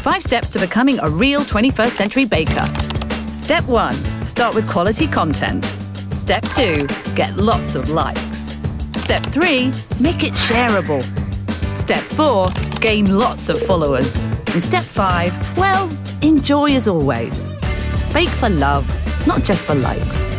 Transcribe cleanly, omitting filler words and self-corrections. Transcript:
5 steps to becoming a real 21st century baker. Step 1. Start with quality content. Step 2. Get lots of likes. Step 3. Make it shareable. Step 4. Gain lots of followers. And Step 5. Well, enjoy as always. Bake for love, not just for likes.